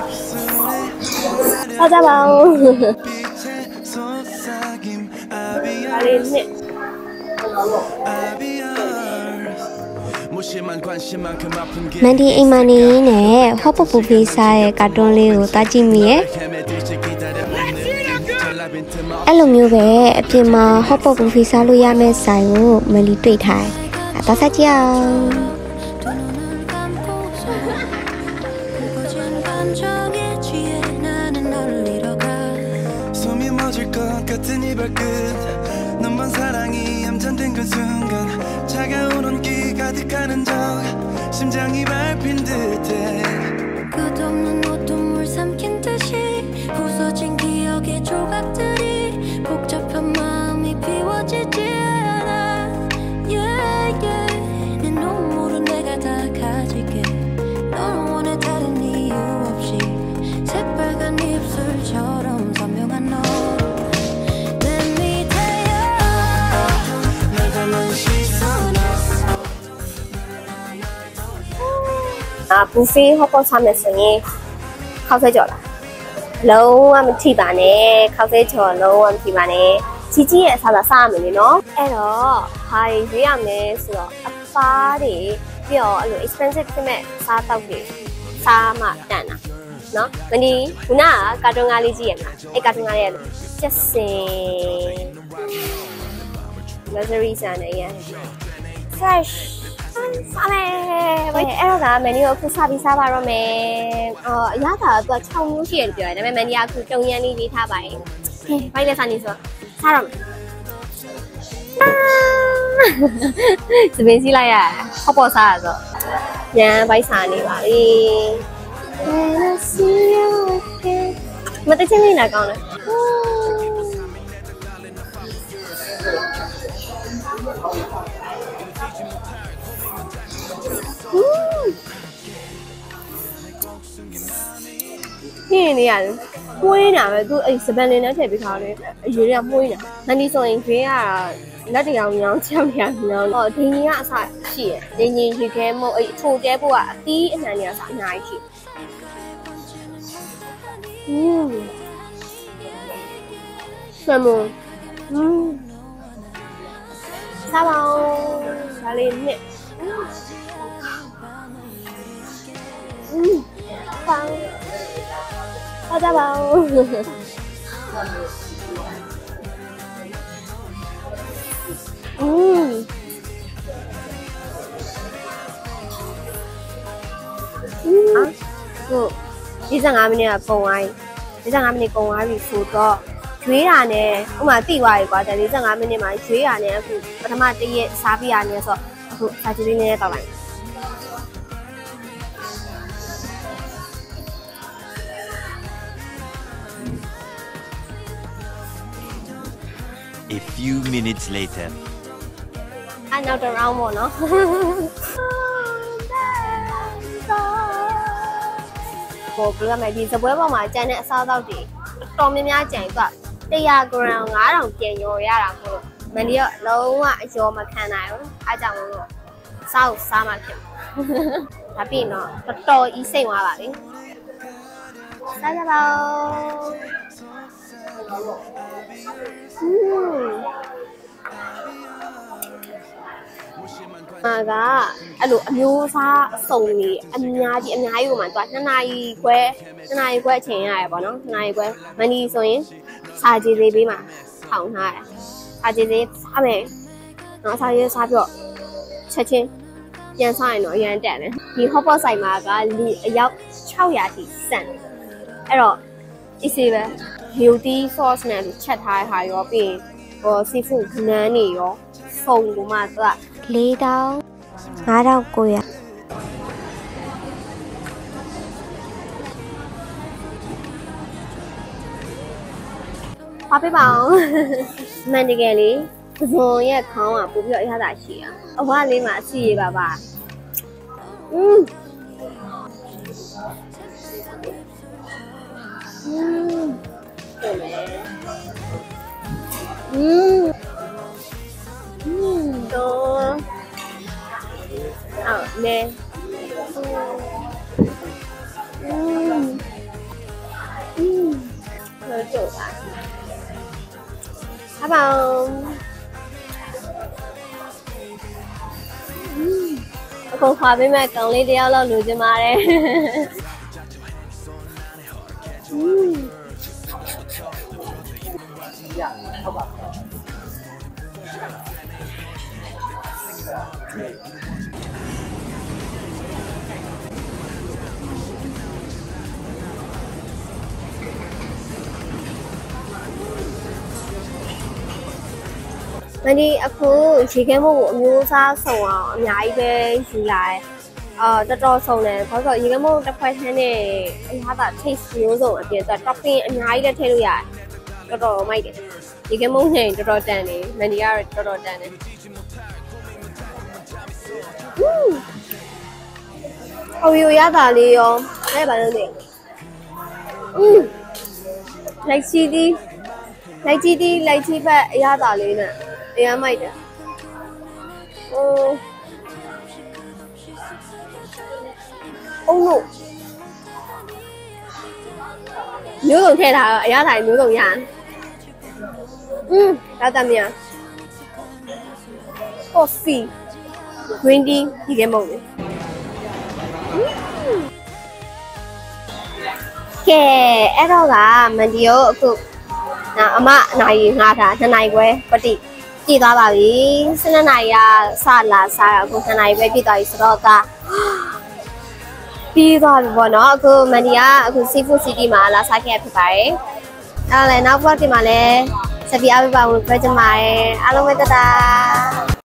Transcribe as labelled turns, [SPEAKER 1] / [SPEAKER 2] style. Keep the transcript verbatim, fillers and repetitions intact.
[SPEAKER 1] 찾아봐요. 알겠네.
[SPEAKER 2] Mandy Imani ne Hopopu Visa cartoon Leo Tajimiအဲ့လိုမျိုးပဲအပြင်မှာ Hopopu Visa လို့ရမယ့်ဆိုင်ကိုမလီတွေ့ထားတယ်။ဒါဆက်ကြည့်အောင်啊，不非好包上面生意，靠谁做了？老我们提办的，靠谁做？老我们提办的，自己也啥子啥么的喏？哎咯，还这样的是咯，阿爸的，比如那个 expensive 的咩，啥到的，啥嘛蛋啊？喏，问题湖南家中阿里几人啊？哎，家中阿里就是，那是 reason 的呀。fresh。စားမယ်喂အဲ့တော့ကမန်နီကိုအခုစပြီးစားပါတော့မယ်အော်အရသာကသူက၆မျိုးရှိတယ်ပြောတယ်ဒါပေမဲ့မန်နီကအခုတုံရန်လေးရေးထားပါရင်ဟဲ့ဘိုက်လက်စားနေဆိုစားတော့စပင်းစီလိုက်ရဟောပေါ်စားရဆိုညံဘိုက်စားနေပါပြီမတချင်းလေးနာကောင်းတယ်นี่นี่อ่ะมุ้ยน่ะပဲသူအဲ့စပန်လင်းနဲ့ထည့်ပေးထားတယ်အရွေးကမှု้ยน่ะမန်ဒီဆိုရင်ခေးကလက်တရောင်ညောင်းချောင်းရညောင်းတော့ဒင်းကြီးကအစရှိရဒင်းကြီးရေခဲမို့အဲ့ထိုတဲဖို့ကအသီးအနှံတွေကအစအများကြီးရှိอืมဆမ်မွန်อืมစားပါဦးဒါလေးနဲ့อืมฟังเข้าใจเปล่าอืมอืมอ่ะဟုတ်ဒီ15မိနစ်ကကုန်သွားပြီဒီ15မိနစ်ကုန်သွားပြီဆိုတော့ရွေးတာနဲ့ဥမာတိသွားပြီကွာဒါ45မိနစ်မှာရွေးတာနဲ့အခုပထမတစ်ရက်စားပြရနေဆိုတော့အခုစားကြည့်လေးနဲ့တောက်လိုက်
[SPEAKER 3] A few minutes later.
[SPEAKER 1] Another round more, no? ဘောကလည်းဒီစပွဲပေါ်မှာကျန်တဲ့အစားအသောက်တွေတော်များများကျန်ကone hundred gram five thousandပြန်ရော်ရတာမို့လို့မန်ဒီကလုံးဝအကျော်မခံနိုင်ဘူးအားကြောင့်လို့စားကိုစားမှဖြစ်ဒါပြီးတော့တော်တော်ကြီးစိတ်သွားပါပြီစားကြပါဦးอืมအာကအဲ့လိုအမျိုးအစားအစုံကြီးအများကြီးအများကြီးကိုမှသူကtwoနာရီခွဲtwoနာရီခွဲအချိန်ရတယ်ပေါ့နော်twoနာရီခွဲမန်ဒီဆိုရင်စာကြည်သေးပေးမှာထောင်ထားတယ်စာကြည်သေးစားမယ်နော်စာကြည်စားပြီးတော့ချက်ချင်းပြန်စားရင်တော့အရန်တက်တယ်ဒီ hot pot ဆိုင်မှာကလူအယောက်six hundredထိစံတယ်အဲ့တော့ easy ပဲ beauty sauce နဲ့ချက်ထားတဲ့ဟာရောပြီးဟို seafood ခနန်းနေရောဖုံကမှသူကfour thousand five thousand nine hundredအားပေးပါအောင်မှန်တကယ်လေးပဇွန်ရဲ့ခေါင်းကပို့ပြီးတော့အရသာရှိอ่ะအဝလေးမှာအစီရပါပါอืมอืมอืมอืมတော့အော်လေอืม
[SPEAKER 2] 都久吧。阿宝，嗯，我讲话俾咩讲呢啲有攞路啫嘛咧。嗯。မဒီအခုရေခဲမို့ကိုအမျိုးအစားစုံအောင်အများကြီးပဲယူလာတယ်။အာတော်တော်စုံတယ်။ဘာလို့ရေခဲမို့တစ်ခွက်ထန်းနဲ့အရသာ taste မျိုးစုံအပြင်တော့ topping အများကြီးလည်းထည့်လို့ရတယ်။တော်တော်မိုက်တယ်။ရေခဲမို့နဲ့တော်တော်တန်တယ်။မဒီကတော့တော်တော်တန်တယ်။ဟူး။အော်ရိုရတာလေးရောအဲ့ဘာလို့လဲ။อืมလိုက်ချီဒီလိုက်ချီဒီလိုက်ချီဘက်အရသာလေးနဲ့အရမ်းမိုက်တယ်ဟိုအုံးလို့မျိုးစုံထည့်ထားတော့အရသာမျိုးစုံရတယ်อืมဒါတမ်းမြန် coffee green tea ဒီကဲမဟုတ်ဘူးကဲအဲ့တော့ကမန်ဒီယိုအခုအမနိုင်ငါတာနှစ်နိုင်ခွဲပတိကြည့်သွားပါပြီ၁၂နာရီကစလာစားအခုနှစ်နာရီပဲပြည့်သွားပြီဆိုတော့ကပြီးသွားပြီပေါ့နော်အခုမန်ဒီကအခု Seafood City မှာလာစားခဲ့ဖြစ်ပါတယ်အဲ့ဒါလည်းနောက်ဘက်ဒီမှာလည်းစပီအားပေးပါဝင်ပြကြပါမယ်အားလုံးပဲတတာ